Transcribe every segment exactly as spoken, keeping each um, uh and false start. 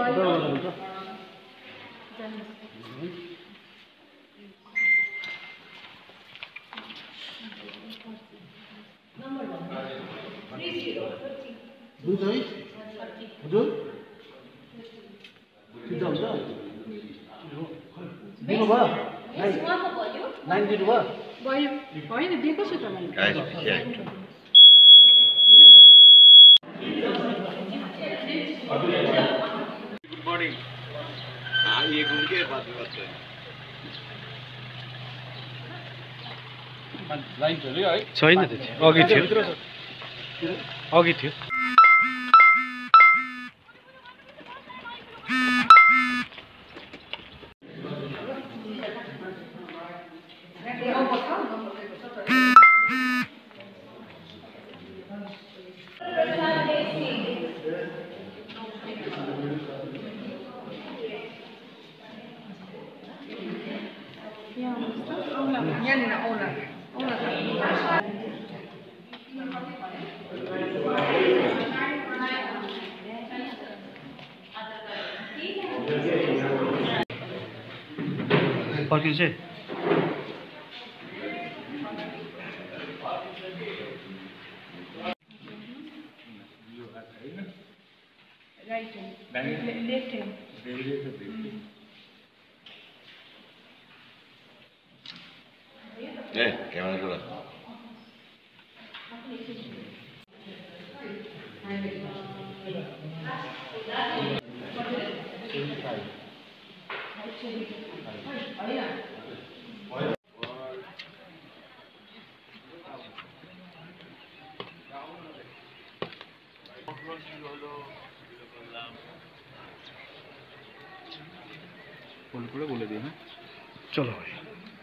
Good morning. हाँ ये घूम के बात करते हैं। लाइन चल्यो है? छैन त्यति। अघि थियो। अघि थियो। फर्किन्छ है राइट हैंड लेफ्ट हैंड ए कैमरा चला बोल पूरा बोले दिए ना। चलो भाई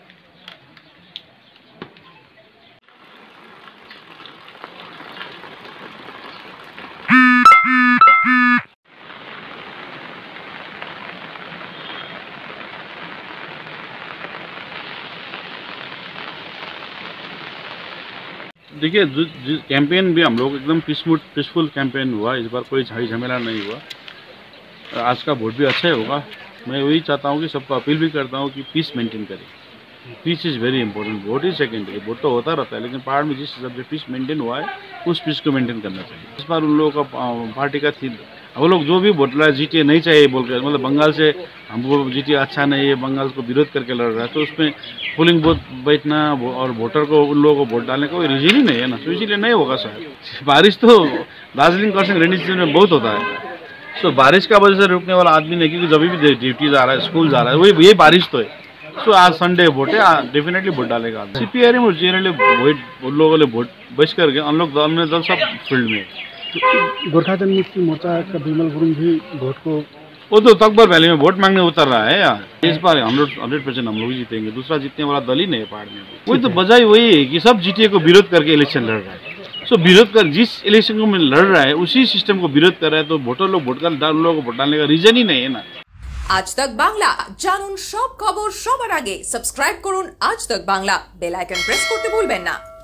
देखिए, कैंपेन भी हम लोग एकदम पीसफुल पीसफुल कैंपेन हुआ। इस बार कोई झाई झमेला नहीं हुआ। आज का वोट भी अच्छा ही होगा। मैं वही चाहता हूँ कि सबको अपील भी करता हूँ कि पीस मेंटेन करें। Peace is very important. Vote is secondary, vote तो होता रहता है, लेकिन पहाड़ में जिस हिसाब से पीस मेंटेन हुआ है उस पीस को मेंटेन करना चाहिए। इस बार उन लोगों का पार्टी का थी, वो लोग जो भी वोट रहा है जीटीए नहीं चाहिए बोल कर, मतलब बंगाल से हमको जीटीए अच्छा नहीं है, बंगाल को विरोध करके लड़ रहा है, तो उसमें पोलिंग बूथ बैठना और वोटर को उन लोगों को वोट डालने का कोई रीजन ही नहीं है ना, तो इसीलिए नहीं होगा शायद। बारिश तो दार्जिलिंग खरसाङ रेनी सीजन में बहुत होता है, सो बारिश का वजह से रुकने वाला आदमी नहीं, क्योंकि जब भी ड्यूटी जा रहा है, स्कूल जा रहा है, वही ये बारिश तो है। सो आज संडे वोट है, डेफिनेटली वोट डालेगा। सीपीआरएम और जेएनएल वोट उन लोगों ने वोट बच करके हम लोग अन्य दल सब फील्ड में। गोरखा जनमुक्ति मोर्चा का विमल गुरुङ भी वोट को वो तो तकबर वैली में वोट मांगने उतर रहा है यार। इस बार हम लोग हंड्रेड परसेंट हम लोग जीतेंगे, दूसरा जीतने वाला दल ही नहीं है पहाड़ में। वही तो वजह वही है कि सब जीटीए को विरोध करके इलेक्शन लड़ रहा है। सो so, विरोध कर जिस इलेक्शन को में लड़ रहा है उसी सिस्टम को विरोध कर रहा है, तो वोटर लोग वोट कर लोगों को वोट डालने का रीजन ही नहीं है ना। आज तक बांग्ला जानून सब खबर सবার আগে সাবস্ক্রাইব করুন आज तक बांग्ला। বেল আইকন প্রেস করতে ভুলবেন না।